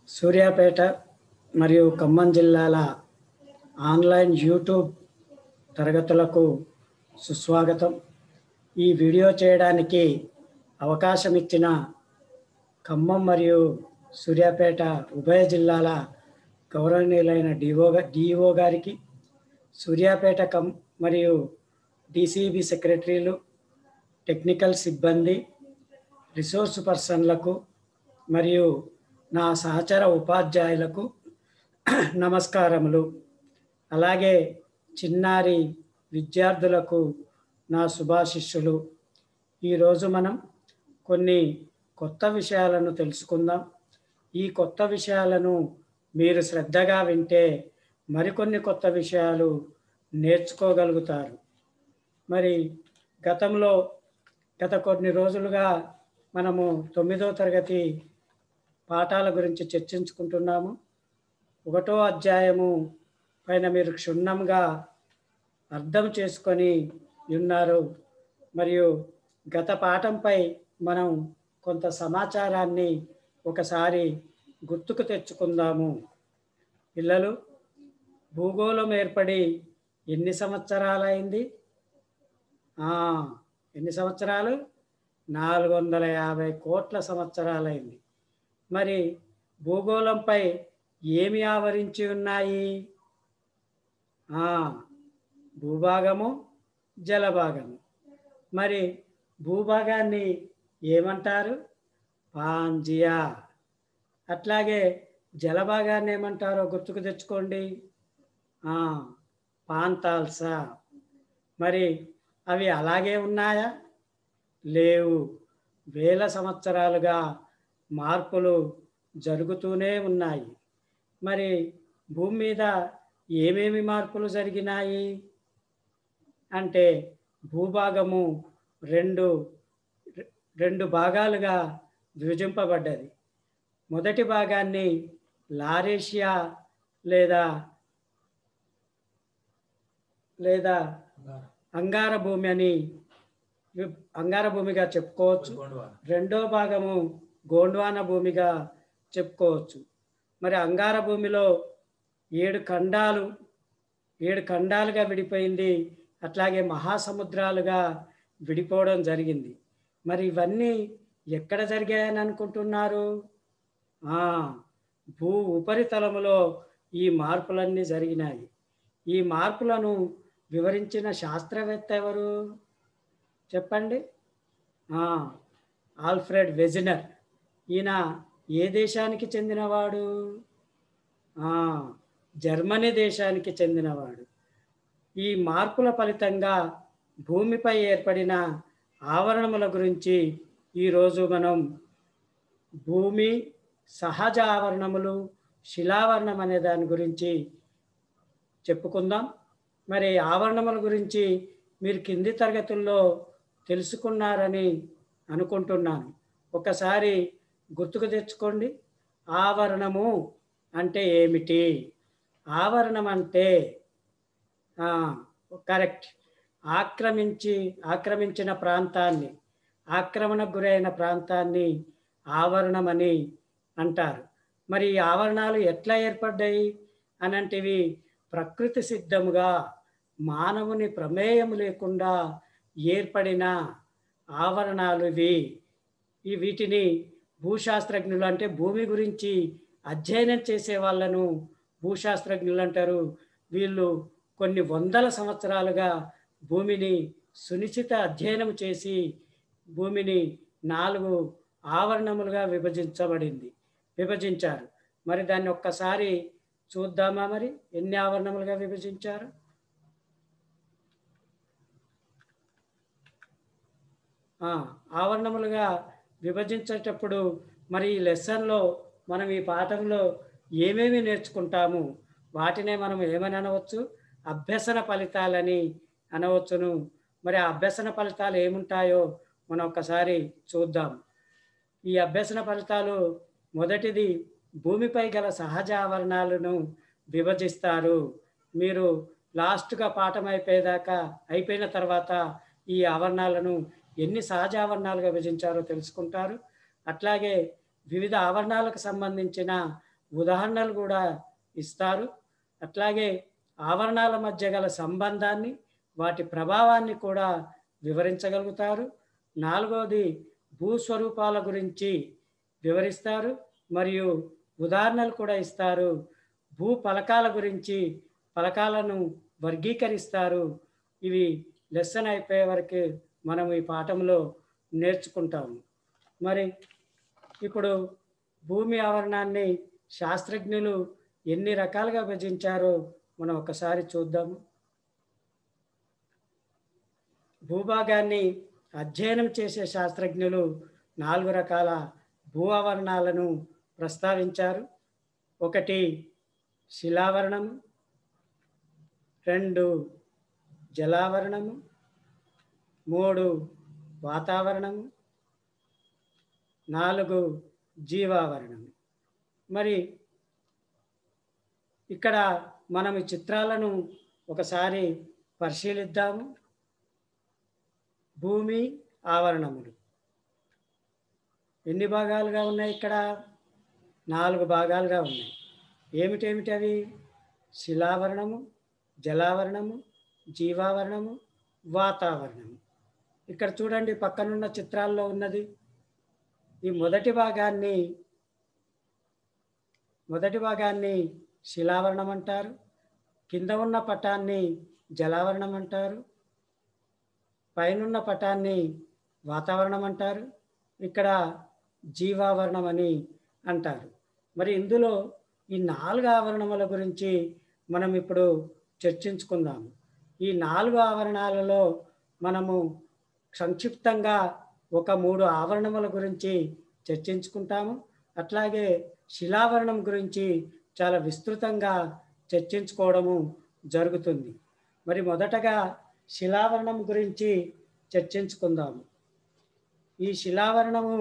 సూర్యాపేట మరియు ఖమ్మం జిల్లాల online YouTube తరగతులకు సుస్వాగతం. ఈ వీడియో చేయడానికి అవకాశం ఇచ్చిన ఖమ్మం మరియు సూర్యాపేట ఉభయ జిల్లాల గౌరవనీయులైన డిఓ గారికి, సూర్యాపేట మరియు డిసిబి సెక్రటరీలు, టెక్నికల్ సిబ్బంది, రిసోర్స్ పర్సన్లకు మరియు నా సహచర ఉపాధ్యాయులకు నమస్కారములు. అలాగే చిన్నారి విద్యార్థులకు నా శుభాశిస్సులు. ఈరోజు మనం కొన్ని కొత్త విషయాలను తెలుసుకుందాం. ఈ కొత్త విషయాలను మీరు శ్రద్ధగా వింటే మరికొన్ని కొత్త విషయాలు నేర్చుకోగలుగుతారు. మరి గత కొన్ని రోజులుగా మనము 9వ తరగతి పాఠాల గురించి చర్చించుకుంటున్నాము. 1వ అధ్యాయము పైన మీరు క్షుణ్ణంగా అర్థం చేసుకొని ఉన్నారు. మరియు గత పాఠంపై మనం కొంత సమాచారాన్ని ఒకసారి గుర్తుకు తెచ్చుకుందాము. పిల్లలు, భూగోళం ఏర్పడి ఎన్ని సంవత్సరాలైంది? ఎన్ని సంవత్సరాలు? 450 కోట్ల సంవత్సరాలైంది. మరి భూగోళంపై ఏమి ఆవరించి ఉన్నాయి? భూభాగము, జలభాగము. మరి భూభాగాన్ని ఏమంటారు? పాంజియా. అట్లాగే జలభాగాన్ని ఏమంటారో గుర్తుకు తెచ్చుకోండి. పాంతాల్సా. మరి అవి అలాగే ఉన్నాయా? లేవు. వేల సంవత్సరాలుగా మార్పులు జరుగుతూనే ఉన్నాయి. మరి భూమి మీద ఏమేమి మార్పులు జరిగినాయి అంటే, భూభాగము రెండు భాగాలుగా విభజింపబడ్డది. మొదటి భాగాన్ని లారేషియా లేదా అంగార భూమిగా చెప్పుకోవచ్చు. రెండో భాగము గోండ్వానా భూమిగా చెప్పుకోవచ్చు. మరి అంగార భూమిలో 7 ఖండాలుగా విడిపోయింది. అట్లాగే మహాసముద్రాలుగా విడిపోవడం జరిగింది. మరి ఇవన్నీ ఎక్కడ జరిగాయని అనుకుంటున్నారు? భూ ఉపరితలములో ఈ మార్పులన్నీ జరిగినాయి. ఈ మార్పులను వివరించిన శాస్త్రవేత్త ఎవరు చెప్పండి? Alfred Wegener. ఈయన ఏ దేశానికి చెందినవాడు? జర్మనీ దేశానికి చెందినవాడు. ఈ మార్పుల ఫలితంగా భూమిపై ఏర్పడిన ఆవరణముల గురించి ఈరోజు మనం భూమి, సహజ ఆవరణములు, శిలావరణం అనే దాని గురించి చెప్పుకుందాం. మరి ఆవరణముల గురించి మీరు కింది తరగతుల్లో తెలుసుకున్నారని అనుకుంటున్నాను. ఒకసారి గుర్తుకు తెచ్చుకోండి. ఆవరణము అంటే ఏమిటి? ఆవరణం అంటే కరెక్ట్, ఆక్రమించిన ప్రాంతాన్ని, ఆక్రమణకు గురైన ప్రాంతాన్ని ఆవరణం అని అంటారు. మరి ఈ ఆవరణాలు ఎట్లా ఏర్పడ్డాయి అనంటివి ప్రకృతి సిద్ధముగా మానవుని ప్రమేయం లేకుండా ఏర్పడిన ఆవరణాలు ఇవి. వీటిని భూశాస్త్రజ్ఞులు అంటే భూమి గురించి అధ్యయనం చేసే వాళ్ళను భూశాస్త్రజ్ఞులు అంటారు. వీళ్ళు కొన్ని వందల సంవత్సరాలుగా భూమిని సునిశ్చిత అధ్యయనం చేసి భూమిని 4 ఆవరణములుగా విభజించారు. మరి దాన్ని ఒక్కసారి చూద్దామా? మరి ఎన్ని ఆవరణములుగా విభజించారు? ఆవరణములుగా విభజించేటప్పుడు మరి ఈ లెసన్లో మనం ఈ పాఠంలో ఏమేమి నేర్చుకుంటాము వాటినే మనం ఏమని అనవచ్చు? అభ్యసన ఫలితాలని అనవచ్చును. మరి ఆ అభ్యసన ఫలితాలు ఏముంటాయో మనం ఒక్కసారి చూద్దాం. ఈ అభ్యసన ఫలితాలు మొదటిది, భూమిపై గల సహజ ఆవరణాలను విభజిస్తారు. మీరు లాస్ట్గా పాఠం అయిపోయిన తర్వాత ఈ ఆవరణాలను ఎన్ని సహజ ఆవరణాలుగా విభజించారో తెలుసుకుంటారు. అట్లాగే వివిధ ఆవరణాలకు సంబంధించిన ఉదాహరణలు కూడా ఇస్తారు. అట్లాగే ఆవరణాల మధ్య గల సంబంధాన్ని, వాటి ప్రభావాన్ని కూడా వివరించగలుగుతారు. నాలుగవది భూస్వరూపాల గురించి వివరిస్తారు మరియు ఉదాహరణలు కూడా ఇస్తారు. భూ పలకాల గురించి పలకాలను వర్గీకరిస్తారు. ఇవి లెసన్ అయిపోయే వరకు మనం ఈ పాఠంలో నేర్చుకుంటాము. మరి ఇప్పుడు భూమి ఆవరణాన్ని శాస్త్రజ్ఞులు ఎన్ని రకాలుగా విభజించారో మనం ఒకసారి చూద్దాము. భూభాగాన్ని అధ్యయనం చేసే శాస్త్రజ్ఞులు 4 రకాల భూ ఆవరణాలను ప్రస్తావించారు. 1 శిలావరణము, 2 జలావరణము, 3 వాతావరణము, 4 జీవావరణము. మరి ఇక్కడ మనం ఈ చిత్రాలను ఒకసారి పరిశీలిద్దాము. భూమి ఆవరణములు ఎన్ని భాగాలుగా ఉన్నాయి? ఇక్కడ 4 భాగాలుగా ఉన్నాయి. ఏమిటేమిటి అవి? శిలావరణము, జలావరణము, జీవావరణము, వాతావరణము. ఇక్కడ చూడండి, పక్కనున్న చిత్రాల్లో ఉన్నది. ఈ మొదటి భాగాన్ని శిలావరణం అంటారు. కింద ఉన్న పటాన్ని జలావరణం అంటారు. పైనున్న పటాన్ని వాతావరణం అంటారు. ఇక్కడ జీవావరణం అని అంటారు. మరి ఇందులో ఈ 4 ఆవరణముల గురించి మనం ఇప్పుడు చర్చించుకుందాము. ఈ 4 ఆవరణాలలో మనము సంక్షిప్తంగా ఒక 3 ఆవరణముల గురించి చర్చించుకుంటాము. అట్లాగే శిలావరణం గురించి చాలా విస్తృతంగా చర్చించుకోవడము జరుగుతుంది. మరి మొదటగా శిలావరణం గురించి చర్చించుకుందాము. ఈ శిలావరణము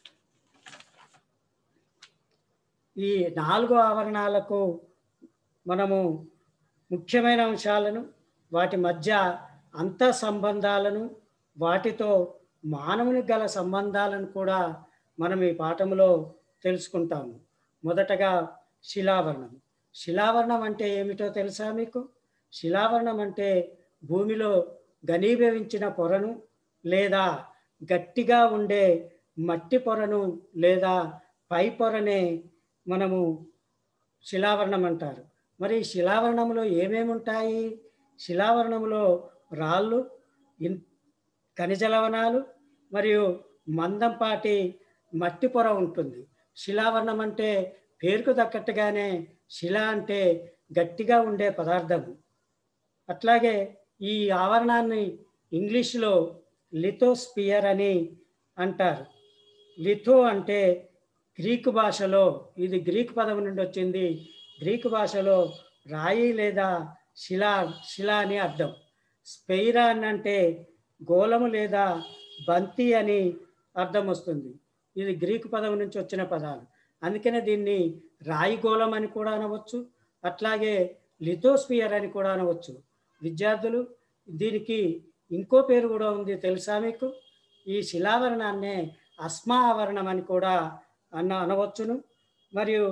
ఈ 4 ఆవరణాలకు మనము ముఖ్యమైన అంశాలను, వాటి మధ్య అంత సంబంధాలను, వాటితో మానవునికి గల సంబంధాలను కూడా మనం ఈ పాఠంలో తెలుసుకుంటాము. మొదటగా శిలావరణం. శిలావరణం అంటే ఏమిటో తెలుసా మీకు? శిలావరణం అంటే భూమిలో ఘనీభవించిన పొరను లేదా గట్టిగా ఉండే మట్టి పొరను లేదా పై పొరనే మనము శిలావరణం అంటారు. మరి శిలావరణంలో ఏమేమి ఉంటాయి? శిలావరణంలో రాళ్ళు, ఖనిజ లవణాలు మరియు మందంపాటి మట్టి పొర ఉంటుంది. శిలావరణం అంటే పేరుకు తగ్గట్టుగానే శిల అంటే గట్టిగా ఉండే పదార్థము. అట్లాగే ఈ ఆవరణాన్ని ఇంగ్లీష్లో లిథోస్పియర్ అని అంటారు. లిథో అంటే గ్రీకు భాషలో, ఇది గ్రీకు పదం నుండి వచ్చింది. గ్రీకు భాషలో రాయి లేదా శిల అని అర్థం. స్పెయిరా అంటే గోళము లేదా బంతి అని అర్థం వస్తుంది. ఇది గ్రీకు పదం నుంచి వచ్చిన పదాలు. అందుకనే దీన్ని రాయి గోళం అని కూడా అనవచ్చు. అట్లాగే లిథోస్పియర్ అని కూడా అనవచ్చు. విద్యార్థులు, దీనికి ఇంకో పేరు కూడా ఉంది, తెలుసా మీకు? ఈ శిలావరణాన్నే అస్మా ఆవరణం అని కూడా అనవచ్చును. మరియు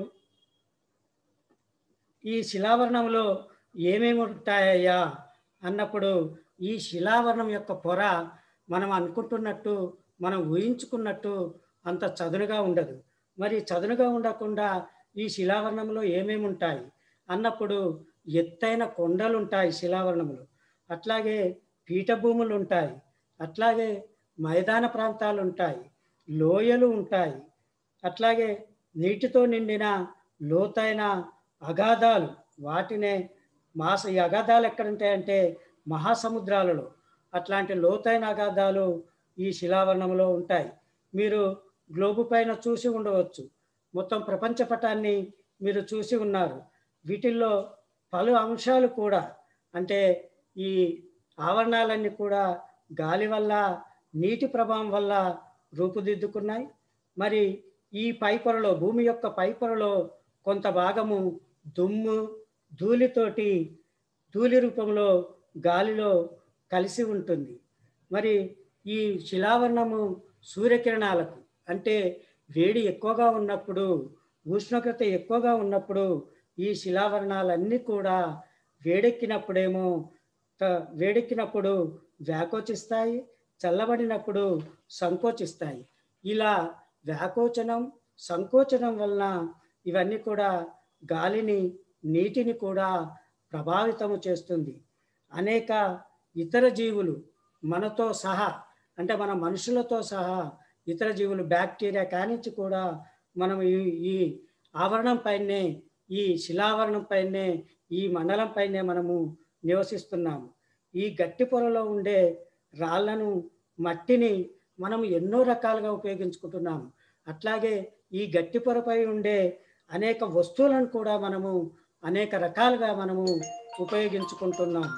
ఈ శిలావరణంలో ఏమేమి ఉంటాయా అన్నప్పుడు, ఈ శిలావరణం యొక్క పొర మనం అనుకుంటున్నట్టు, మనం ఊహించుకున్నట్టు అంత చదునుగా ఉండదు. మరి చదునుగా ఉండకుండా ఈ శిలావరణంలో ఏమేమి ఉంటాయి అన్నప్పుడు, ఎత్తైన కొండలు ఉంటాయి శిలావరణంలో, అట్లాగే పీఠభూములు ఉంటాయి, అట్లాగే మైదాన ప్రాంతాలు ఉంటాయి, లోయలు ఉంటాయి, అట్లాగే నీటితో నిండిన లోతైన అగాధాలు, వాటినే ఈ అగాధాలు ఎక్కడ ఉంటాయంటే మహాసముద్రాలలో. అట్లాంటి లోతైన అగాధాలు ఈ శిలావరణంలో ఉంటాయి. మీరు గ్లోబు పైన చూసి ఉండవచ్చు. మొత్తం ప్రపంచ పటాన్ని మీరు చూసి ఉన్నారు. వీటిల్లో పలు అంశాలు కూడా, అంటే ఈ ఆవరణాలన్నీ కూడా గాలి వల్ల, నీటి ప్రభావం వల్ల రూపుదిద్దుకున్నాయి. మరి ఈ పై పొరలో, భూమి యొక్క పై పొరలో కొంత భాగము దుమ్ము, ధూళి రూపంలో గాలిలో కలిసి ఉంటుంది. మరి ఈ శిలావరణము సూర్యకిరణాలకు, అంటే వేడి ఎక్కువగా ఉన్నప్పుడు ఉష్ణోగ్రత ఎక్కువగా ఉన్నప్పుడు ఈ శిలావరణాలన్నీ కూడా వేడెక్కినప్పుడేమో వేడెక్కినప్పుడు వ్యాకోచిస్తాయి, చల్లబడినప్పుడు సంకోచిస్తాయి. ఇలా వ్యాకోచనం, సంకోచనం వలన ఇవన్నీ కూడా గాలిని, నీటిని కూడా ప్రభావితము చేస్తుంది. అనేక ఇతర జీవులు మనతో సహా, అంటే మన మనుషులతో సహా ఇతర జీవులు బ్యాక్టీరియా కానించి కూడా మనం ఈ ఆవరణం పైనే, ఈ శిలావరణం పైనే, ఈ మండలం పైనే మనము నివసిస్తున్నాము. ఈ గట్టి పొరలో ఉండే రాళ్లను, మట్టిని మనం ఎన్నో రకాలుగా ఉపయోగించుకుంటున్నాము. అట్లాగే ఈ గట్టి పొరపై ఉండే అనేక వస్తువులను కూడా మనము అనేక రకాలుగా మనము ఉపయోగించుకుంటున్నాము.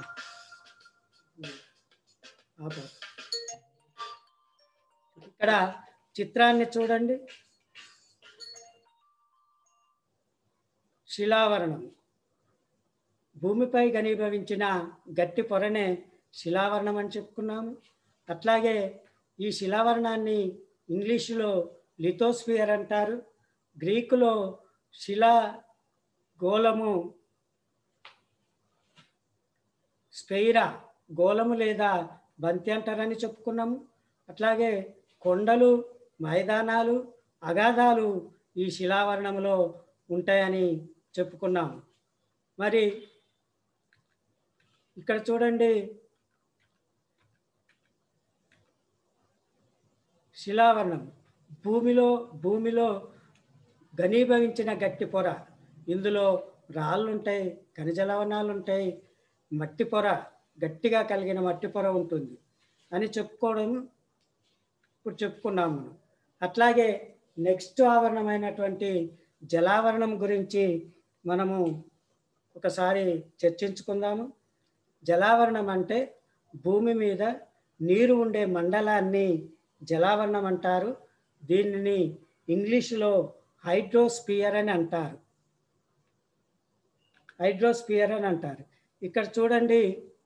ఇక్కడ చిత్రాన్ని చూడండి. శిలావరణం భూమిపై ఘనీభవించిన గట్టి పొరనే శిలావరణం అని చెప్పుకున్నాము. అట్లాగే ఈ శిలావరణాన్ని ఇంగ్లీషులో లిథోస్ఫియర్ అంటారు, గ్రీకులో శిలా గోళము, స్పెయిరా గోళము లేదా బంతి అంటారని చెప్పుకున్నాము. అట్లాగే కొండలు, మైదానాలు, అగాధాలు ఈ శిలావరణంలో ఉంటాయని చెప్పుకున్నాము. మరి ఇక్కడ చూడండి, శిలావరణం భూమిలో ఘనీభవించిన గట్టి పొర. ఇందులో రాళ్ళు ఉంటాయి, ఖనిజ లవణాలు ఉంటాయి, మట్టి పొర, గట్టిగా కలిగిన మట్టి పొర ఉంటుంది అని ఇప్పుడు చెప్పుకున్నాము మనం. అట్లాగే నెక్స్ట్ ఆవరణమైనటువంటి జలావరణం గురించి మనము ఒకసారి చర్చించుకుందాము. జలావరణం అంటే భూమి మీద నీరు ఉండే మండలాన్ని జలావరణం అంటారు. దీనిని ఇంగ్లీషులో హైడ్రోస్పియర్ అని అంటారు. హైడ్రోస్పియర్ అని అంటారు. ఇక్కడ చూడండి,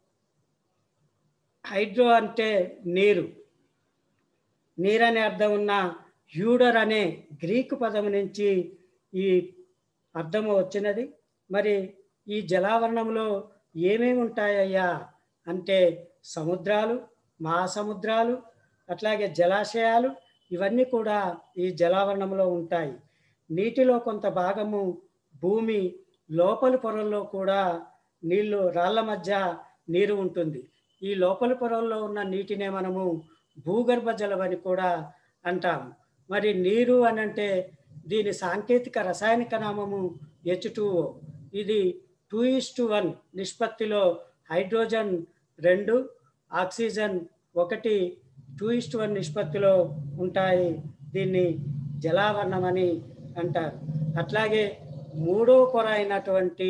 హైడ్రో అంటే నీరు, నీరనే అర్థం ఉన్న హ్యూడర్ అనే గ్రీకు పదం నుంచి ఈ అర్థము వచ్చినది. మరి ఈ జలావరణంలో ఏమేమి ఉంటాయ్యా అంటే సముద్రాలు, మహాసముద్రాలు, అట్లాగే జలాశయాలు, ఇవన్నీ కూడా ఈ జలావరణంలో ఉంటాయి. నీటిలో కొంత భాగము భూమి లోపలి పొరల్లో కూడా నీళ్లు, రాళ్ల మధ్య నీరు ఉంటుంది. ఈ లోపలి పొరల్లో ఉన్న నీటినే మనము భూగర్భ జలం అని కూడా అంటాము. మరి నీరు అని అంటే దీని సాంకేతిక రసాయనిక నామము H2O. ఇది 2:1 నిష్పత్తిలో హైడ్రోజన్ 2, ఆక్సిజన్ 1 2:1 నిష్పత్తిలో ఉంటాయి. దీన్ని జలావరణం అని అంటారు. అట్లాగే మూడో పొర అయినటువంటి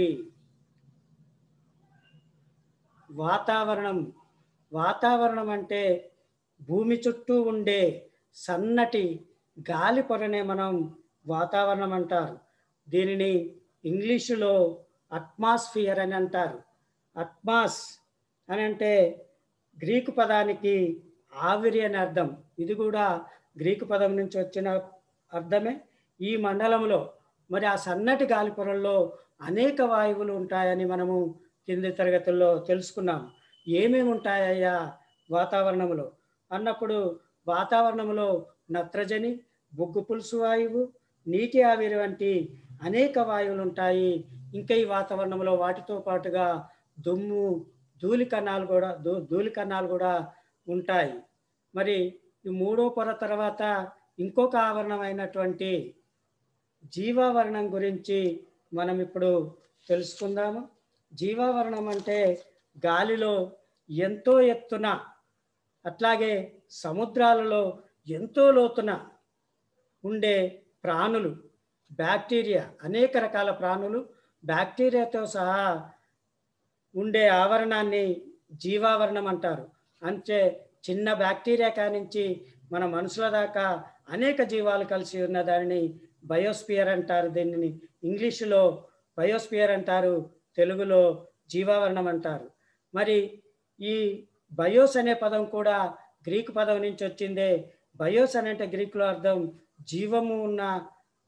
వాతావరణం అంటే భూమి చుట్టూ ఉండే సన్నటి గాలి పొరనే మనం వాతావరణం అంటారు. దీనిని ఇంగ్లీషులో అట్మాస్ఫియర్ అని అంటారు. అట్మాస్ అని అంటే గ్రీకు పదానికి ఆవిరి అని అర్థం. ఇది కూడా గ్రీకు పదం నుంచి వచ్చిన అర్థమే. ఈ మండలంలో మరి ఆ సన్నటి గాలి పొరల్లో అనేక వాయువులు ఉంటాయని మనము కింది తరగతుల్లో తెలుసుకున్నాం. ఏమేమి ఉంటాయ్యా వాతావరణంలో అన్నప్పుడు, వాతావరణంలో నత్రజని, బొగ్గు పులుసు వాయువు, నీటి ఆవిరి వంటి అనేక వాయువులు ఉంటాయి. ఇంకా ఈ వాతావరణంలో వాటితో పాటుగా దుమ్ము, ధూళి కణాలు కూడా ఉంటాయి. మరి ఈ మూడో పొర తర్వాత ఇంకొక ఆవరణం అయినటువంటి జీవావరణం గురించి మనం ఇప్పుడు తెలుసుకుందాము. జీవావరణం అంటే గాలిలో ఎంతో ఎత్తున, అట్లాగే సముద్రాలలో ఎంతో లోతున ఉండే ప్రాణులు, బ్యాక్టీరియా, అనేక రకాల ప్రాణులు బ్యాక్టీరియాతో సహా ఉండే ఆవరణాన్ని జీవావరణం అంటారు. అంటే చిన్న బ్యాక్టీరియా కానించి మన మనుషుల దాకా అనేక జీవాలు కలిసి ఉన్న దానిని బయోస్పియర్ అంటారు. దీనిని ఇంగ్లీషులో బయోస్పియర్ అంటారు, తెలుగులో జీవావరణం అంటారు. మరి ఈ బయోస్ అనే పదం కూడా గ్రీకు పదం నుంచి వచ్చిందే. బయోస్ అని అంటే గ్రీకులో అర్థం జీవము ఉన్న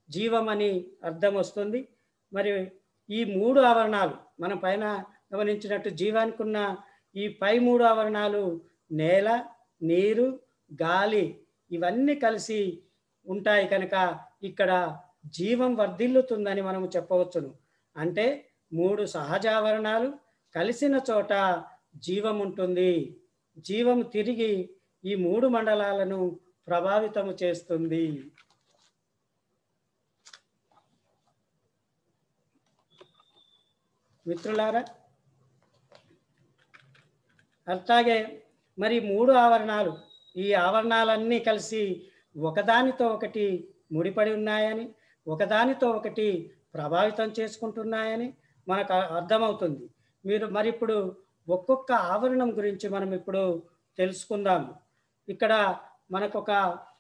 జీవం అని అర్థం వస్తుంది. మరి ఈ 3 ఆవరణాలు మనం పైన గమనించినట్టు జీవానికి ఉన్న ఈ పై 3 ఆవరణాలు నేల, నీరు, గాలి ఇవన్నీ కలిసి ఉంటాయి కనుక ఇక్కడ జీవం వర్ధిల్లుతుందని మనం చెప్పవచ్చును. అంటే 3 సహజావరణాలు కలిసిన చోట జీవం ఉంటుంది. జీవం తిరిగి ఈ 3 మండలాలను ప్రభావితము చేస్తుంది. మిత్రులారా, అట్లాగే మరి 3 ఆవరణాలు, ఈ ఆవరణాలన్నీ కలిసి ఒకదానితో ఒకటి ముడిపడి ఉన్నాయని, ఒకదానితో ఒకటి ప్రభావితం చేసుకుంటున్నాయని మనకు అర్థమవుతుంది. మరి ఇప్పుడు ఒక్కొక్క ఆవరణం గురించి మనం ఇప్పుడు తెలుసుకుందాము. ఇక్కడ మనకొక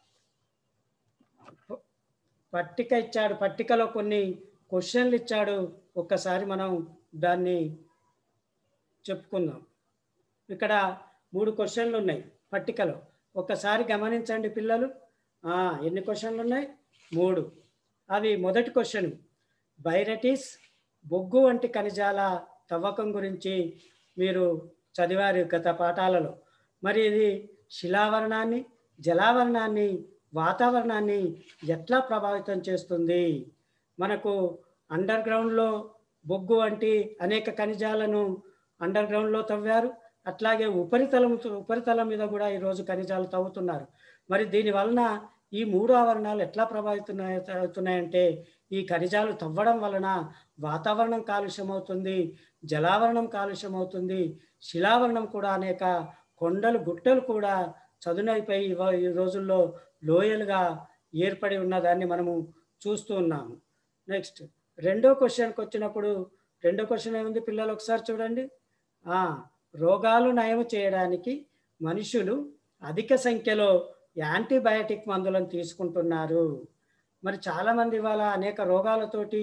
పట్టిక ఇచ్చాడు. పట్టికలో కొన్ని క్వశ్చన్లు ఇచ్చాడు. ఒక్కసారి మనం దాన్ని చెప్పుకుందాం. ఇక్కడ 3 క్వశ్చన్లు ఉన్నాయి పట్టికలో. ఒక్కసారి గమనించండి పిల్లలు. ఎన్ని క్వశ్చన్లు ఉన్నాయి? 3. అవి మొదటి క్వశ్చన్, బైరటిస్ బొగ్గు వంటి ఖనిజాల తవ్వకం గురించి మీరు చదివారు గత పాఠాలలో. మరి ఇది శిలావరణాన్ని, జలావరణాన్ని, వాతావరణాన్ని ఎట్లా ప్రభావితం చేస్తుంది? మనకు అండర్ గ్రౌండ్లో బొగ్గు వంటి అనేక ఖనిజాలను అండర్ గ్రౌండ్లో తవ్వారు. అట్లాగే ఉపరితలం మీద కూడా ఈరోజు ఖనిజాలు తవ్వుతున్నారు. మరి దీని వలన ఈ 3 ఆవరణాలు ఎట్లా ప్రభావితం అవుతున్నాయంటే, ఈ ఖనిజాలు తవ్వడం వలన వాతావరణం కాలుష్యం అవుతుంది, జలావరణం కాలుష్యం అవుతుంది, శిలావరణం కూడా అనేక కొండలు గుట్టలు కూడా చదునైపోయి ఈ రోజుల్లో లోయలుగా ఏర్పడి ఉన్నదాన్ని మనము చూస్తూ ఉన్నాము. నెక్స్ట్ రెండో క్వశ్చన్కి వచ్చినప్పుడు, రెండో క్వశ్చన్ ఏముంది పిల్లలు ఒకసారి చూడండి. రోగాలు నయం చేయడానికి మనుషులు అధిక సంఖ్యలో యాంటీబయాటిక్ మందులను తీసుకుంటున్నారు. మరి చాలామంది ఇవాళ అనేక రోగాలతోటి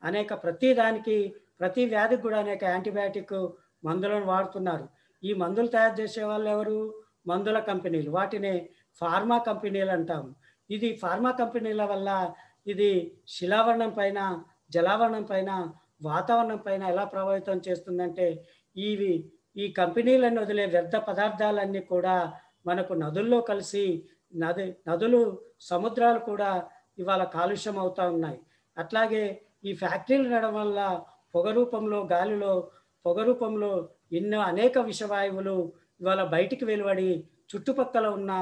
ప్రతి వ్యాధికి కూడా అనేక యాంటీబయాటిక్ మందులను వాడుతున్నారు. ఈ మందులు తయారు చేసే వాళ్ళు ఎవరు? మందుల కంపెనీలు. వాటినే ఫార్మా కంపెనీలు అంటాము. ఇది ఫార్మా కంపెనీల వల్ల ఇది శిలావరణం పైన, జలావరణం పైన, వాతావరణం పైన ఎలా ప్రభావితం చేస్తుందంటే, ఈ కంపెనీలను వదిలే వ్యర్థ పదార్థాలన్నీ కూడా మనకు నదుల్లో కలిసి నదులు, సముద్రాలు కూడా ఇవాళ కాలుష్యం అవుతూ ఉన్నాయి. అట్లాగే ఈ ఫ్యాక్టరీలు నడవడం వల్ల పొగ రూపంలో, గాలిలో పొగ రూపంలో అనేక విషవాయువులు ఇవాళ బయటికి వెలువడి చుట్టుపక్కల ఉన్న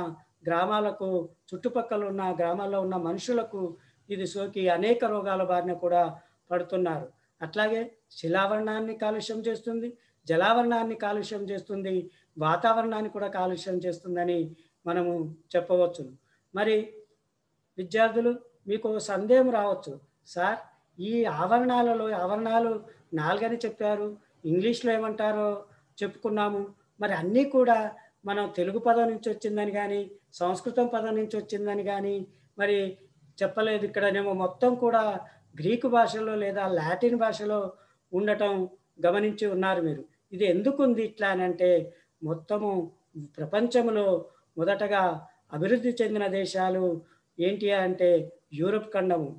గ్రామాల్లో ఉన్న మనుషులకు ఇది సోకి అనేక రోగాల బారిన కూడా పడుతున్నారు. అట్లాగే శిలావరణాన్ని కాలుష్యం చేస్తుంది, జలావరణాన్ని కాలుష్యం చేస్తుంది, వాతావరణాన్ని కూడా కాలుష్యం చేస్తుందని మనము చెప్పవచ్చు. మరి విద్యార్థులు, మీకు సందేహం రావచ్చు, సార్ ఈ ఆవరణాలు 4 అని చెప్పారు, ఇంగ్లీష్లో ఏమంటారో చెప్పుకున్నాము, మరి అన్నీ కూడా మనం తెలుగు పదం నుంచి వచ్చిందని కానీ, సంస్కృతం పదం నుంచి వచ్చిందని కానీ మరి చెప్పలేదు. ఇక్కడనేమో మొత్తం కూడా గ్రీకు భాషలో లేదా లాటిన్ భాషలో ఉండటం గమనించి ఉన్నారు మీరు. ఇది ఎందుకు ఉంది ఇట్లా అని అంటే, మొత్తము ప్రపంచంలో మొదటగా అభివృద్ధి చెందిన దేశాలు ఏంటి అంటే యూరప్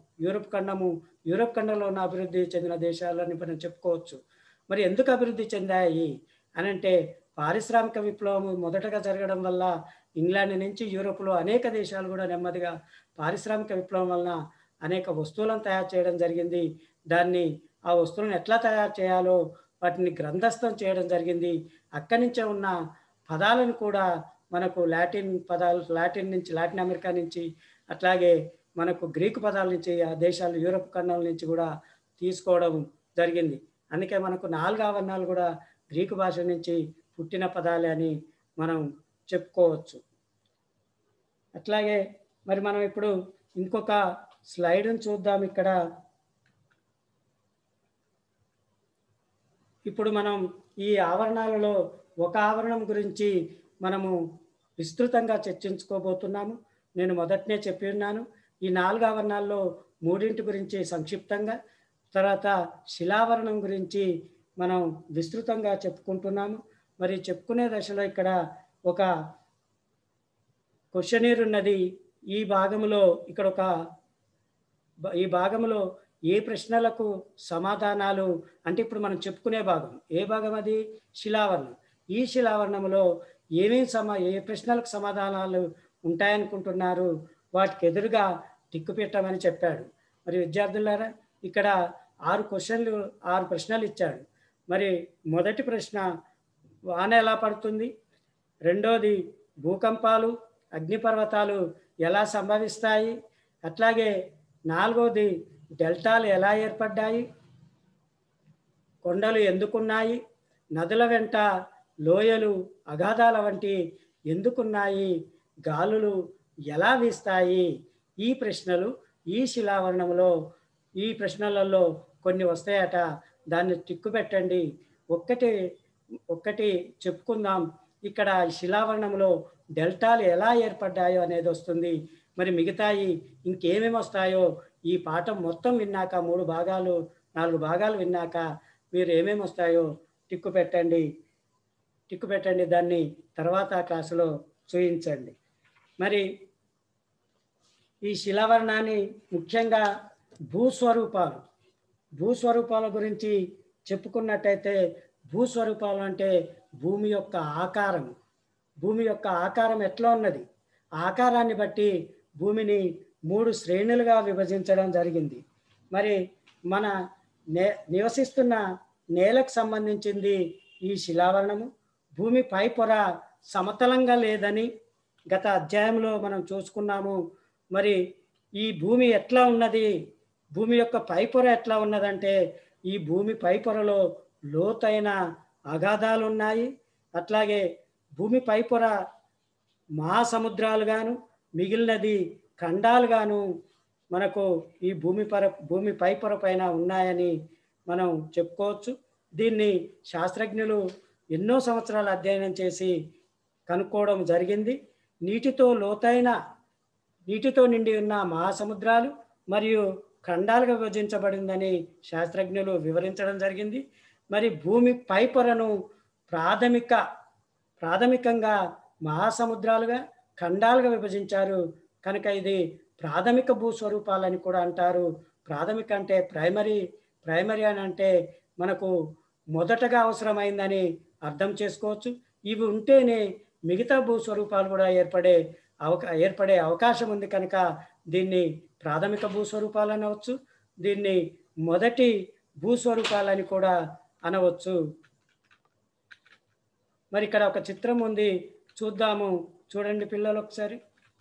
ఖండంలో ఉన్న అభివృద్ధి చెందిన దేశాలని మనం చెప్పుకోవచ్చు. మరి ఎందుకు అభివృద్ధి చెందాయి అని అంటే, పారిశ్రామిక విప్లవం మొదటగా జరగడం వల్ల ఇంగ్లాండ్ నుంచి యూరోప్లో అనేక దేశాలు కూడా నెమ్మదిగా పారిశ్రామిక విప్లవం వలన అనేక వస్తువులను తయారు చేయడం జరిగింది. ఆ వస్తువులను ఎట్లా తయారు చేయాలో వాటిని గ్రంథస్థం చేయడం జరిగింది. అక్కడి నుంచే ఉన్న పదాలను కూడా మనకు లాటిన్ అమెరికా నుంచి, అట్లాగే మనకు గ్రీకు పదాల నుంచి, ఆ దేశాలు యూరప్ ఖండం నుంచి కూడా తీసుకోవడం జరిగింది. అందుకే మనకు 4 ఆవరణాలు కూడా గ్రీకు భాష నుంచి పుట్టిన పదాలే అని మనం చెప్పుకోవచ్చు. అట్లాగే మరి మనం ఇప్పుడు ఇంకొక స్లైడ్ని చూద్దాం. ఇప్పుడు మనం ఈ ఆవరణాలలో ఒక ఆవరణం గురించి మనము విస్తృతంగా చర్చించుకోబోతున్నాము. నేను మొదటనే చెప్పి ఉన్నాను, ఈ 4 ఆవరణాల్లో 3 గురించి సంక్షిప్తంగా, తర్వాత శిలావరణం గురించి మనం విస్తృతంగా చెప్పుకుంటున్నాము. మరి చెప్పుకునే దశలో ఇక్కడ ఒక క్వశ్చనీర్ ఉన్నది. ఈ భాగంలో ఇక్కడ ఒక ఈ భాగంలో ఏ ప్రశ్నలకు సమాధానాలు అంటే ఇప్పుడు మనం చెప్పుకునే భాగం ఏ భాగం అది శిలావరణం. ఈ శిలావరణంలో ఏ ప్రశ్నలకు సమాధానాలు ఉంటాయనుకుంటున్నారు వాటికి ఎదురుగా టిక్కు పెట్టమని చెప్పాడు. మరి విద్యార్థులారా ఇక్కడ 6 ప్రశ్నలు ఇచ్చాడు. మరి మొదటి ప్రశ్న వాన ఎలా పడుతుంది, రెండోది భూకంపాలు అగ్నిపర్వతాలు ఎలా సంభవిస్తాయి, అట్లాగే నాలుగోది డెల్టాలు ఎలా ఏర్పడ్డాయి, కొండలు ఎందుకున్నాయి, నదుల వెంట లోయలు అగాధాల వంటి ఎందుకున్నాయి, గాలులు ఎలా వీస్తాయి. ఈ ప్రశ్నలు ఈ శిలావరణంలో ఈ ప్రశ్నలలో కొన్ని వస్తాయట. దాన్ని టిక్కు పెట్టండి. ఒక్కటి చెప్పుకుందాం. ఇక్కడ శిలావరణంలో డెల్టాలు ఎలా ఏర్పడ్డాయో అనేది వస్తుంది. మరి మిగతాయి ఇంకేమేమి వస్తాయో ఈ పాఠం మొత్తం విన్నాక 4 భాగాలు విన్నాక మీరు ఏమేమి వస్తాయో టిక్కు పెట్టండి. దాన్ని తర్వాత క్లాసులో చూపించండి. మరి ఈ శిలావరణాన్ని ముఖ్యంగా భూస్వరూపాల గురించి చెప్పుకున్నట్టయితే భూస్వరూపాలు అంటే భూమి యొక్క ఆకారం ఎట్లా ఉన్నది, ఆకారాన్ని బట్టి భూమిని 3 శ్రేణులుగా విభజించడం జరిగింది. మరి మన నివసిస్తున్న నేలకు సంబంధించింది ఈ శిలావరణము. భూమి పై పొర సమతలంగా లేదని గత అధ్యాయంలో మనం చూసుకున్నాము. మరి ఈ భూమి ఎట్లా ఉన్నది, భూమి యొక్క పై పొర ఎట్లా ఉన్నదంటే ఈ భూమి పై పొరలో లోతైన అగాధాలు ఉన్నాయి. అట్లాగే భూమి పై పొర మహాసముద్రాలుగాను మిగిలినది ఖండాలుగాను మనకు ఈ భూమి పై పొర పైన ఉన్నాయని మనం చెప్పుకోవచ్చు. దీన్ని శాస్త్రజ్ఞులు ఎన్నో సంవత్సరాలు అధ్యయనం చేసి కనుక్కోవడం జరిగింది. నీటితో నిండి ఉన్న మహాసముద్రాలు మరియు ఖండాలుగా విభజించబడిందని శాస్త్రజ్ఞులు వివరించడం జరిగింది. మరి భూమి పై పొరను ప్రాథమికంగా మహాసముద్రాలుగా ఖండాలుగా విభజించారు కనుక ఇది ప్రాథమిక భూస్వరూపాలని కూడా అంటారు. ప్రాథమిక అంటే ప్రైమరీ అని అంటే మనకు మొదటగా అవసరమైందని అర్థం చేసుకోవచ్చు. ఇవి ఉంటేనే మిగతా భూస్వరూపాలు కూడా ఏర్పడే అవకాశం ఉంది కనుక దీన్ని ప్రాథమిక భూస్వరూపాలు అనవచ్చు. దీన్ని మొదటి భూస్వరూపాలని కూడా అనవచ్చు. మరి ఇక్కడ ఒక చిత్రం ఉంది, చూద్దాము. చూడండి పిల్లలు ఒకసారి.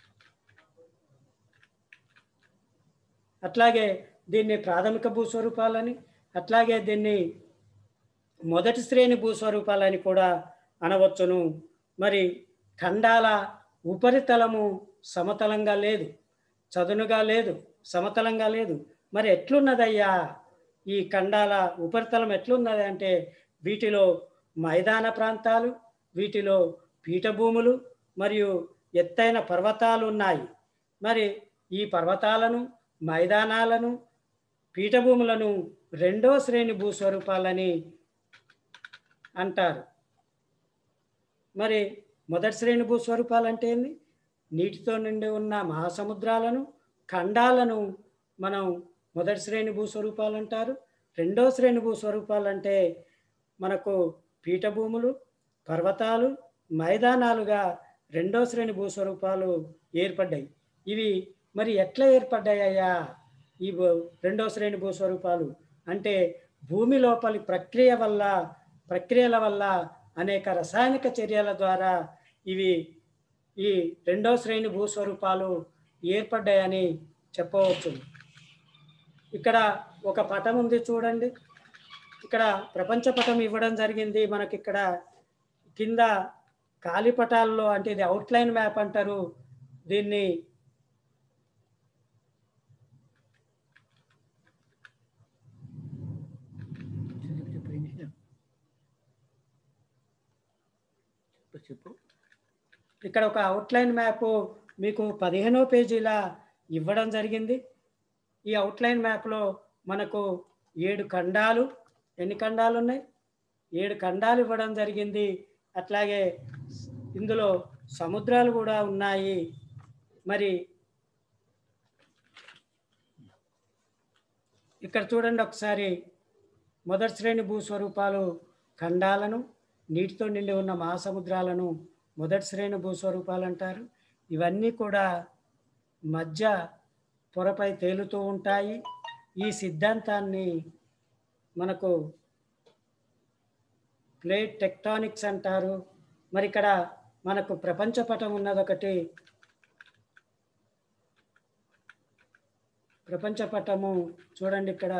అట్లాగే దీన్ని ప్రాథమిక భూస్వరూపాలని, అట్లాగే దీన్ని మొదటి శ్రేణి భూస్వరూపాలని కూడా అనవచ్చును. మరి ఖండాల ఉపరితలము సమతలంగా లేదు, చదునుగా లేదు, సమతలంగా లేదు. మరి ఎట్లున్నదయ్యా ఈ ఖండాల ఉపరితలం ఎట్లున్నది అంటే వీటిలో మైదాన ప్రాంతాలు, వీటిలో పీఠభూములు మరియు ఎత్తైన పర్వతాలు ఉన్నాయి. మరి ఈ పర్వతాలను, మైదానాలను, పీఠభూములను 2వ శ్రేణి భూస్వరూపాలని అంటారు. మరి మొదటి శ్రేణి భూస్వరూపాలు అంటే ఏంది? నీటితో నిండి ఉన్న మహాసముద్రాలను, ఖండాలను మనం మొదటి శ్రేణి భూస్వరూపాలు అంటారు. 2వ శ్రేణి భూస్వరూపాలు అంటే మనకు పీఠభూములు, పర్వతాలు, మైదానాలుగా 2వ శ్రేణి భూస్వరూపాలు ఏర్పడ్డాయి. ఇవి మరి ఎట్లా ఏర్పడ్డాయ్యా ఈ 2వ శ్రేణి భూస్వరూపాలు అంటే భూమి లోపలి ప్రక్రియల వల్ల అనేక రసాయనిక చర్యల ద్వారా ఇవి ఈ 2వ శ్రేణి భూస్వరూపాలు ఏర్పడ్డాయని చెప్పవచ్చు. ఇక్కడ ఒక పటం ఉంది చూడండి. ఇక్కడ ప్రపంచ పటం ఇవ్వడం జరిగింది. మనకి ఇక్కడ కింద ఖాళీ పటాల్లో అంటే ఇది అవుట్లైన్ మ్యాప్ అంటారు దీన్ని. ఇక్కడ ఒక అవుట్లైన్ మ్యాప్ మీకు 15వ పేజీలా ఇవ్వడం జరిగింది. ఈ అవుట్లైన్ మ్యాప్లో మనకు 7 ఖండాలు, ఎన్ని ఖండాలు ఉన్నాయి? 7 ఖండాలు ఇవ్వడం జరిగింది. అట్లాగే ఇందులో సముద్రాలు కూడా ఉన్నాయి. మరి ఇక్కడ చూడండి ఒకసారి, మొదటి శ్రేణి భూస్వరూపాలు ఖండాలను, నీటితో నిండి ఉన్న మహాసముద్రాలను మొదటి శ్రేణి భూస్వరూపాలు అంటారు. ఇవన్నీ కూడా మధ్య పొరపై తేలుతూ ఉంటాయి. ఈ సిద్ధాంతాన్ని మనకు ప్లేట్ టెక్టానిక్స్ అంటారు. మరి ఇక్కడ మనకు ప్రపంచపటం ఉన్నది ఒకటి. ప్రపంచపటము చూడండి, ఇక్కడ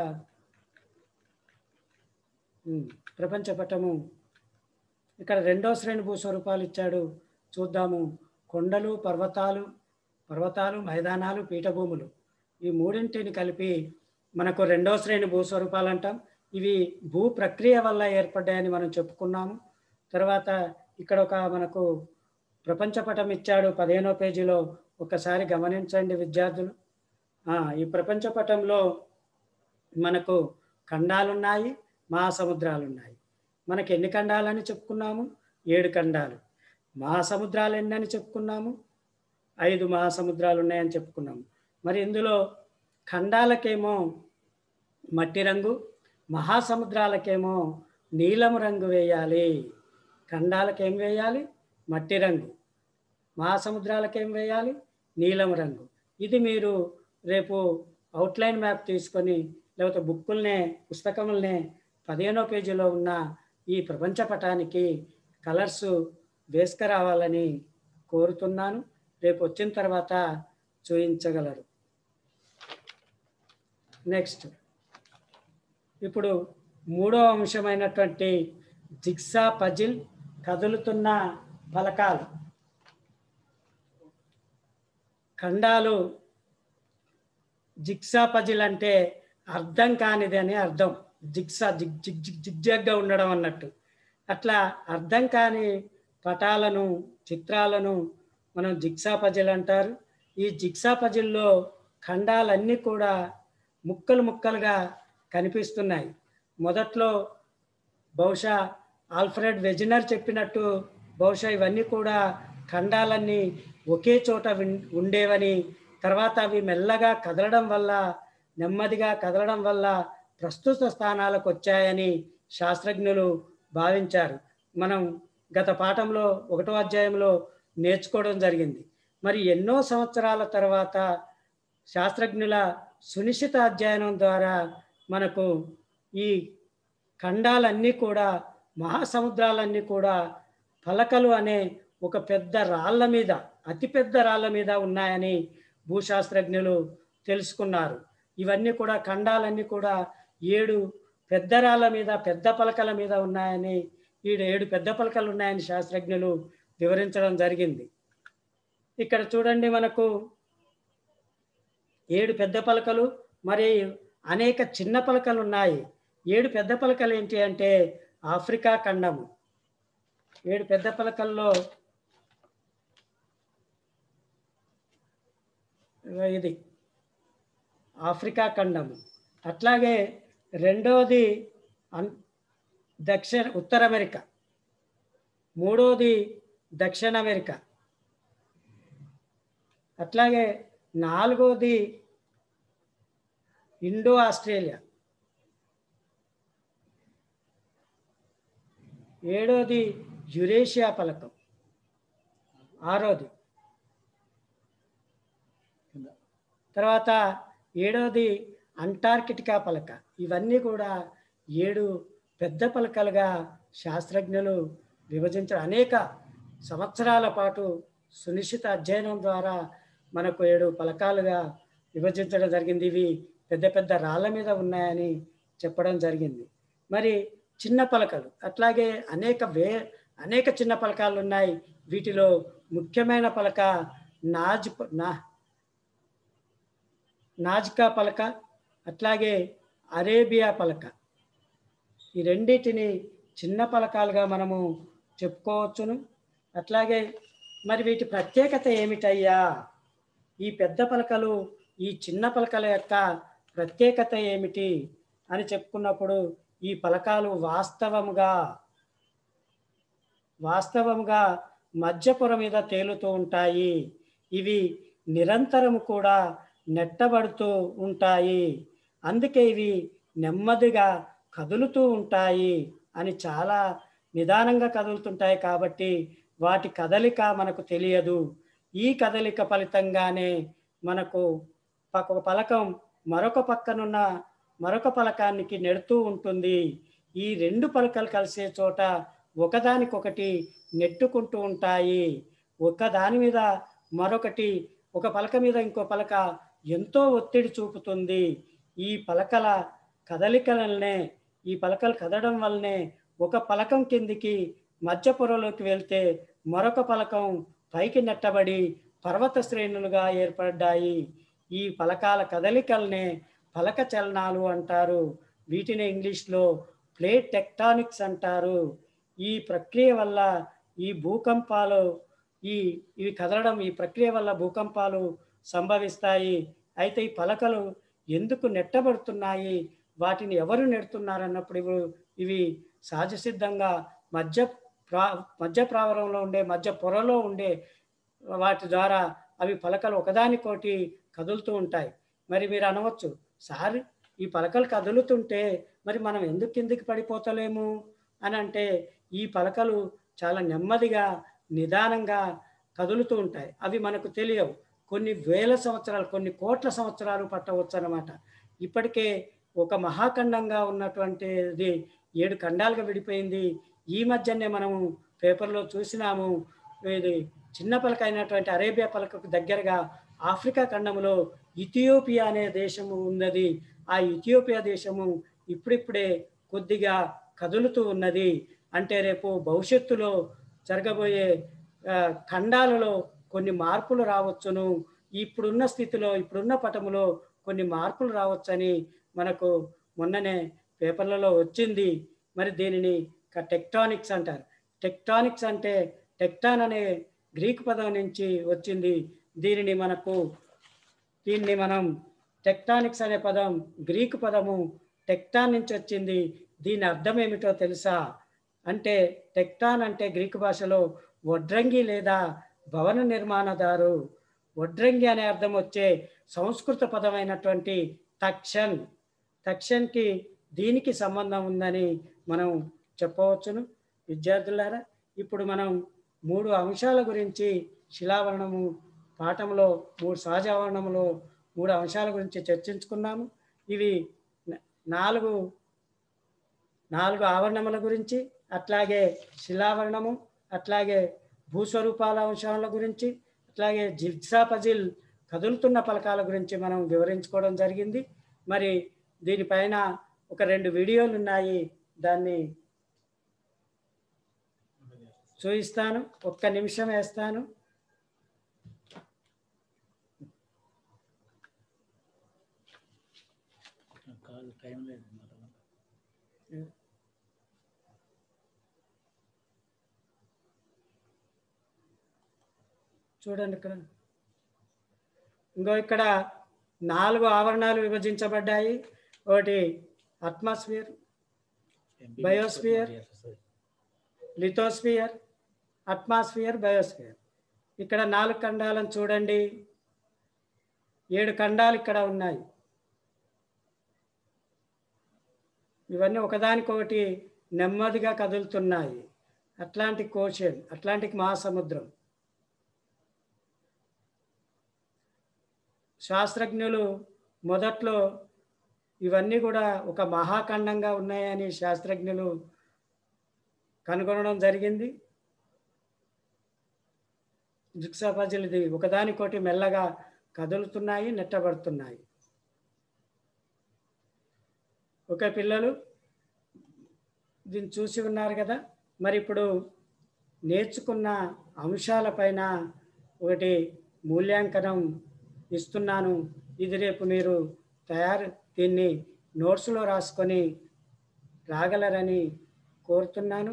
ప్రపంచపటము ఇక్కడ రెండో శ్రేణి భూస్వరూపాలు ఇచ్చాడు. చూద్దాము. కొండలు, పర్వతాలు, మైదానాలు, పీఠభూములు, ఈ మూడింటిని కలిపి మనకు రెండో శ్రేణి భూస్వరూపాలు అంటాం. ఇవి భూ ప్రక్రియ వల్ల ఏర్పడ్డాయని మనం చెప్పుకున్నాము. తర్వాత ఇక్కడ ఒక మనకు ప్రపంచపటం ఇచ్చాడు 15వ పేజీలో. ఒకసారి గమనించండి విద్యార్థులు. ఈ ప్రపంచపటంలో మనకు ఖండాలు ఉన్నాయి, మహాసముద్రాలు ఉన్నాయి. మనకి ఎన్ని ఖండాలని చెప్పుకున్నాము? 7 ఖండాలు. మహాసముద్రాలు ఎన్ని అని చెప్పుకున్నాము? 5 మహాసముద్రాలు ఉన్నాయని చెప్పుకున్నాము. మరి ఇందులో ఖండాలకేమో మట్టి రంగు, మహాసముద్రాలకేమో నీలం రంగు వేయాలి. ఖండాలకేం వేయాలి? మట్టి రంగు. మహాసముద్రాలకేం వేయాలి? నీలం రంగు. ఇది మీరు రేపు అవుట్లైన్ మ్యాప్ తీసుకొని లేకపోతే బుక్కుల్నే, పుస్తకములనే 15వ పేజీలో ఉన్న ఈ ప్రపంచపటానికి కలర్స్ వేసుకురావాలని కోరుతున్నాను. రేపు వచ్చిన తర్వాత చూపించగలరు. నెక్స్ట్, ఇప్పుడు 3వ అంశమైనటువంటి జిగ్సా పజిల్, కదులుతున్న పలకాలు. ఖండాలు జిగ్సా పజిల్ అంటే అర్థం కానిది అని అర్థం. జిగ్సా జిగ్జాగ్గా ఉండడం అన్నట్టు. అట్లా అర్థం కాని పటాలను, చిత్రాలను మనం జిగ్సా పజిల్ అంటారు. ఈ జిగ్సా పజిల్లో ఖండాలన్నీ కూడా ముక్కలు ముక్కలుగా కనిపిస్తున్నాయి. మొదట్లో బహుశా ఆల్ఫ్రెడ్ వెజినర్ చెప్పినట్టు బహుశా ఇవన్నీ కూడా ఖండాలన్నీ ఒకే చోట ఉండేవని, తర్వాత అవి మెల్లగా కదలడం వల్ల, నెమ్మదిగా కదలడం వల్ల ప్రస్తుత స్థానాలకు వచ్చాయని శాస్త్రజ్ఞులు భావించారు. మనం గత పాఠంలో 1వ అధ్యాయంలో నేర్చుకోవడం జరిగింది. మరి ఎన్నో సంవత్సరాల తర్వాత శాస్త్రజ్ఞుల సునిశ్చిత అధ్యయనం ద్వారా మనకు ఈ ఖండాలన్నీ కూడా, మహాసముద్రాలన్నీ కూడా పలకలు అనే ఒక పెద్ద రాళ్ళ మీద, అతిపెద్ద రాళ్ళ మీద ఉన్నాయని భూశాస్త్రజ్ఞులు తెలుసుకున్నారు. ఇవన్నీ కూడా ఖండాలన్నీ కూడా 7 పెద్ద రాళ్ళ మీద, పెద్ద పలకల మీద ఉన్నాయని, 7 పెద్ద పలకలు ఉన్నాయని శాస్త్రజ్ఞులు వివరించడం జరిగింది. ఇక్కడ చూడండి, మనకు 7 పెద్ద పలకలు మరి అనేక చిన్న పలకలు ఉన్నాయి. 7 పెద్ద పలకలు ఏంటి అంటే ఆఫ్రికా ఖండము. 7 పెద్ద పలకల్లో ఇది ఆఫ్రికా ఖండము. అట్లాగే రెండవది ఉత్తర అమెరికా, మూడవది దక్షిణ అమెరికా, అట్లాగే నాలుగవది ఇండో ఆస్ట్రేలియా, ఏడవది యురేషియా పలకం, ఆరోది. తర్వాత 7వది అంటార్కిటికా పలక. ఇవన్నీ కూడా 7 పెద్ద పలకలుగా శాస్త్రజ్ఞులు విభజించడం, అనేక సంవత్సరాల పాటు సునిశ్చిత అధ్యయనం ద్వారా మనకు 7 పలకాలుగా విభజించడం జరిగింది. ఇవి పెద్ద పెద్ద రాళ్ళ మీద ఉన్నాయని చెప్పడం జరిగింది. మరి చిన్న పలకలు అట్లాగే అనేక చిన్న పలకాలు ఉన్నాయి. వీటిలో ముఖ్యమైన పలక నాజ్కా పలక, అట్లాగే అరేబియా పలక. ఈ రెండింటిని చిన్న పలకాలుగా మనము చెప్పుకోవచ్చును. అట్లాగే మరి వీటి ప్రత్యేకత ఏమిటయ్యా? ఈ పెద్ద పలకలు, ఈ చిన్న పలకల యొక్క ప్రత్యేకత ఏమిటి అని చెప్పుకున్నప్పుడు, ఈ పలకాలు వాస్తవముగా మధ్య పొర మీద తేలుతూ ఉంటాయి. ఇవి నిరంతరము కూడా నెట్టబడుతూ ఉంటాయి. అందుకే ఇవి నెమ్మదిగా కదులుతూ ఉంటాయి అని, చాలా నిదానంగా కదులుతుంటాయి కాబట్టి వాటి కదలిక మనకు తెలియదు. ఈ కదలిక ఫలితంగానే మనకు ఒక పలకం మరొక పక్కనున్న మరొక పలకానికి నెడుతూ ఉంటుంది. ఈ 2 పలకలు కలిసే చోట ఒకదానికొకటి నెట్టుకుంటూ ఉంటాయి. ఒకదాని మీద మరొకటి, ఒక పలక మీద ఇంకో పలక ఎంతో ఒత్తిడి చూపుతుంది. ఈ పలకల కదలికలనే, ఈ పలకలు కదలడం వల్లనే ఒక పలకం కిందికి మధ్య పొరలోకి వెళ్తే మరొక పలకం పైకి నెట్టబడి పర్వత శ్రేణులుగా ఏర్పడ్డాయి. ఈ పలకాల కదలికలనే పలక చలనాలు అంటారు. వీటిని ఇంగ్లీష్లో ప్లేట్ టెక్టానిక్స్ అంటారు. ఈ ప్రక్రియ వల్ల ఈ భూకంపాలు, ఇవి కదలడం, ఈ ప్రక్రియ వల్ల భూకంపాలు సంభవిస్తాయి. అయితే ఈ పలకలు ఎందుకు నెట్టబడుతున్నాయి, వాటిని ఎవరు నెడుతున్నారన్నప్పుడు ఇవి సహజసిద్ధంగా మధ్య ప్రావరంలో ఉండే, మధ్య పొరలో ఉండే వాటి ద్వారా అవి పలకలు ఒకదానికోటి కదులుతూ ఉంటాయి. మరి మీరు అనవచ్చు, సార్ ఈ పలకలు కదులుతుంటే మరి మనం ఎందుకు కిందికి పడిపోతలేము అని అంటే, ఈ పలకలు చాలా నెమ్మదిగా నిదానంగా కదులుతూ ఉంటాయి. అవి మనకు తెలియవు. కొన్ని వేల సంవత్సరాలు, కొన్ని కోట్ల సంవత్సరాలు పట్టవచ్చు అన్నమాట. ఇప్పటికే ఒక మహాఖండంగా ఉన్నటువంటిది 7 ఖండాలుగా విడిపోయింది. ఈ మధ్యనే మనము పేపర్లో చూసినాము. ఇది చిన్న పలక అయినటువంటి అరేబియా పలకకు దగ్గరగా ఆఫ్రికా ఖండంలో ఇథియోపియా అనే దేశము ఉన్నది. ఆ ఇథియోపియా దేశము ఇప్పుడిప్పుడే కొద్దిగా కదులుతూ ఉన్నది. అంటే రేపు భవిష్యత్తులో జరగబోయే ఖండాలలో కొన్ని మార్పులు రావచ్చును. ఇప్పుడున్న స్థితిలో, ఇప్పుడున్న పటములో కొన్ని మార్పులు రావచ్చని మనకు మొన్ననే పేపర్లలో వచ్చింది. మరి దీనిని టెక్టానిక్స్ అంటారు. టెక్టానిక్స్ అంటే టెక్టాన్ అనే గ్రీకు పదం నుంచి వచ్చింది. దీన్ని మనం టెక్టానిక్స్ అనే పదం గ్రీకు పదము టెక్టాన్ నుంచి వచ్చింది. దీని అర్థం ఏమిటో తెలుసా? అంటే టెక్టాన్ అంటే గ్రీకు భాషలో వడ్రంగి లేదా భవన నిర్మాణదారు. వడ్రంగి అనే అర్థం వచ్చే సంస్కృత పదమైనటువంటి తక్షన్కి దీనికి సంబంధం ఉందని మనం చెప్పవచ్చును. విద్యార్థులారా, ఇప్పుడు మనం 3 అంశాల గురించి శిలావరణము పాఠంలో 3 సహజ ఆవరణములో 3 అంశాల గురించి చర్చించుకున్నాము. ఇవి 4 ఆవరణముల గురించి, అట్లాగే శిలావరణము, అట్లాగే భూస్వరూపాల అంశాల గురించి, అట్లాగే జిగ్సా పజిల్ కదులుతున్న పలకాల గురించి మనం వివరించుకోవడం జరిగింది. మరి దీనిపైన ఒక 2 వీడియోలు ఉన్నాయి, దాన్ని చూపిస్తాను. 1 నిమిషం వేస్తాను. చూడండి, ఇక్కడ 4 ఆవరణాలు విభజించబడ్డాయి. ఒకటి atmosphere, biosphere, lithosphere, atmosphere, biosphere. ఇక్కడ 4 ఖండాలను చూడండి. 7 ఖండాలు ఇక్కడ ఉన్నాయి. ఇవన్నీ ఒకదానికొకటి నెమ్మదిగా కదులుతున్నాయి. అట్లాంటిక్ ఓషన్, అట్లాంటిక్ మహాసముద్రం. శాస్త్రజ్ఞులు మొదట్లో ఇవన్నీ కూడా ఒక మహాఖండంగా ఉన్నాయని శాస్త్రజ్ఞులు కనుగొనడం జరిగింది. జిగ్సా పజిల్ ఇది ఒకదానికోటి మెల్లగా కదులుతున్నాయి, నెట్టబడుతున్నాయి. ఓకే పిల్లలు, దీన్ని చూసి ఉన్నారు కదా. మరి ఇప్పుడు నేర్చుకున్న అంశాలపైన ఒకటి మూల్యాంకనం ఇస్తున్నాను. ఇది రేపు మీరు దీన్ని నోట్స్లో రాసుకొని రాగలరని కోరుతున్నాను.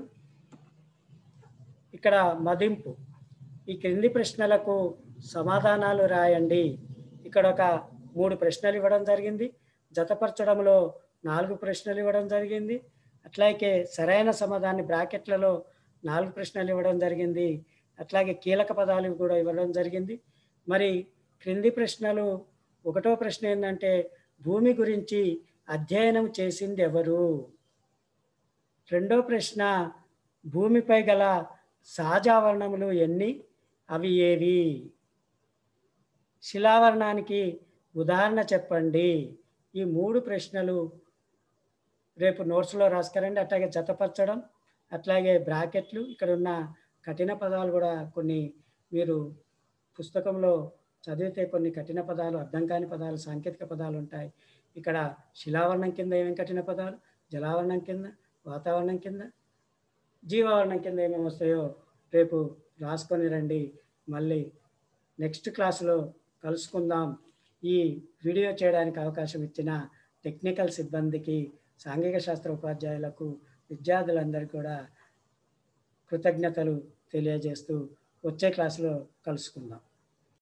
ఇక్కడ మదింపు, ఈ క్రింది ప్రశ్నలకు సమాధానాలు రాయండి. ఇక్కడ ఒక 3 ప్రశ్నలు ఇవ్వడం జరిగింది. జతపరచడంలో 4 ప్రశ్నలు ఇవ్వడం జరిగింది. అట్లాగే సరైన సమాధానాన్ని బ్రాకెట్లలో 4 ప్రశ్నలు ఇవ్వడం జరిగింది. అట్లాగే కీలక పదాలు కూడా ఇవ్వడం జరిగింది. మరి క్రింది ప్రశ్నలు, 1వ ప్రశ్న ఏంటంటే భూమి గురించి అధ్యయనం చేసింది ఎవరు? రెండో ప్రశ్న, భూమిపై గల సహజావరణములు ఎన్ని? అవి ఏవి? శిలావరణానికి ఉదాహరణ చెప్పండి. ఈ 3 ప్రశ్నలు రేపు నోట్స్లో రాసుకరండి. అట్లాగే జతపరచడం, అట్లాగే బ్రాకెట్లు, ఇక్కడ ఉన్న కఠిన పదాలు కూడా కొన్ని మీరు పుస్తకంలో చదివితే కొన్ని కఠిన పదాలు, అర్థం కాని పదాలు, సాంకేతిక పదాలు ఉంటాయి. ఇక్కడ శిలావరణం కింద ఏమేమి కఠిన పదాలు, జలావరణం కింద, వాతావరణం కింద, జీవావరణం కింద ఏమేమి వస్తాయో రేపు రాసుకొని రండి. మళ్ళీ నెక్స్ట్ క్లాసులో కలుసుకుందాం. ఈ వీడియో చేయడానికి అవకాశం ఇచ్చిన టెక్నికల్ సిబ్బందికి, సాంఘిక శాస్త్ర ఉపాధ్యాయులకు, విద్యార్థులందరికీ కూడా కృతజ్ఞతలు తెలియజేస్తూ వచ్చే క్లాసులో కలుసుకుందాం.